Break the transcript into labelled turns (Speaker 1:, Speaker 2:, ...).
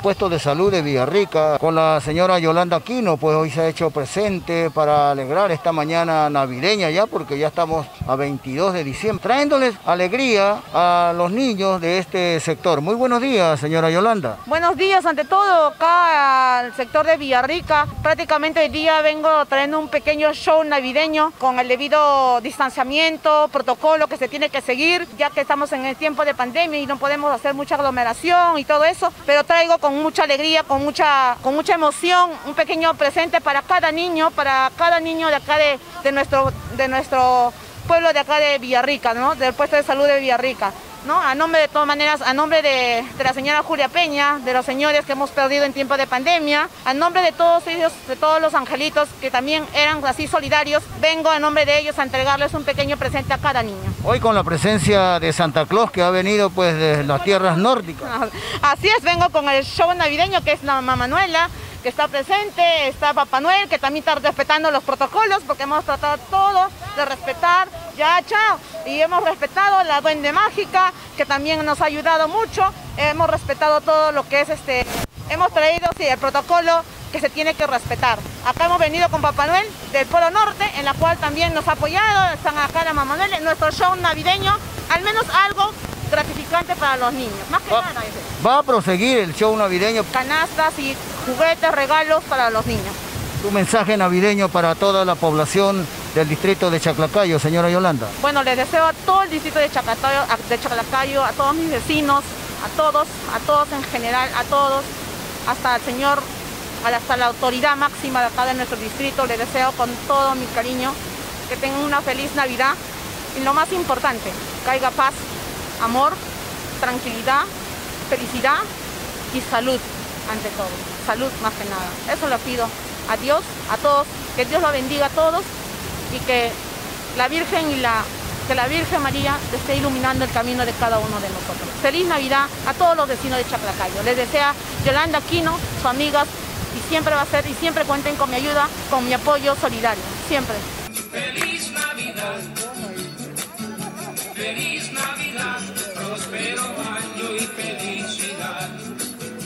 Speaker 1: puesto de salud de Villarrica, con la señora Yolanda Aquino, pues hoy se ha hecho presente para alegrar esta mañana navideña ya, porque ya estamos a 22 de diciembre, trayéndoles alegría a los niños de este sector. Muy buenos días, señora Yolanda.
Speaker 2: Buenos días, ante todo, acá al sector de Villarrica. Prácticamente hoy día vengo trayendo un pequeño show navideño con el debido distanciamiento, protocolo que se tiene que seguir, ya que estamos en el tiempo de pandemia y no podemos hacer mucha aglomeración y todo eso, pero traigo con mucha alegría, con mucha emoción, un pequeño presente para cada niño de acá de nuestro pueblo de acá de Villarrica, ¿no? Del puesto de salud de Villarrica, ¿no? A nombre de todas maneras, a nombre de la señora Julia Peña, de los señores que hemos perdido en tiempo de pandemia, a nombre de todos ellos, de todos los angelitos que también eran así solidarios, vengo a nombre de ellos a entregarles un pequeño presente a cada niño.
Speaker 1: Hoy con la presencia de Santa Claus, que ha venido pues de las tierras nórdicas.
Speaker 2: Así es, vengo con el show navideño, que es la Mamá Manuela, que está presente, está Papá Noel, que también está respetando los protocolos, porque hemos tratado todo de respetar, y hemos respetado la Duende Mágica, que también nos ha ayudado mucho, hemos respetado todo lo que es hemos traído el protocolo que se tiene que respetar. Acá hemos venido con Papá Noel del Polo Norte, en la cual también nos ha apoyado, están acá la Mamá Noel, en nuestro show navideño, al menos algo gratificante para los niños, más que nada.
Speaker 1: ¿Va a proseguir el show navideño?
Speaker 2: Canastas y juguetes, regalos para los niños.
Speaker 1: Un mensaje navideño para toda la población del distrito de Chaclacayo, señora Yolanda.
Speaker 2: Bueno, les deseo a todo el distrito de Chaclacayo, a todos mis vecinos, a todos en general, a todos, hasta el señor, hasta la autoridad máxima de acá de nuestro distrito, les deseo con todo mi cariño que tengan una feliz Navidad y lo más importante, que haya paz, amor, tranquilidad, felicidad y salud ante todo, salud más que nada. Eso le pido a Dios, a todos, que Dios lo bendiga a todos y que la Virgen que la Virgen María esté iluminando el camino de cada uno de nosotros. Feliz Navidad a todos los vecinos de Chaclacayo. Les desea Yolanda Aquino, su amiga, y siempre va a ser, y siempre cuenten con mi ayuda, con mi apoyo solidario, siempre.
Speaker 3: Feliz Navidad. Feliz Navidad.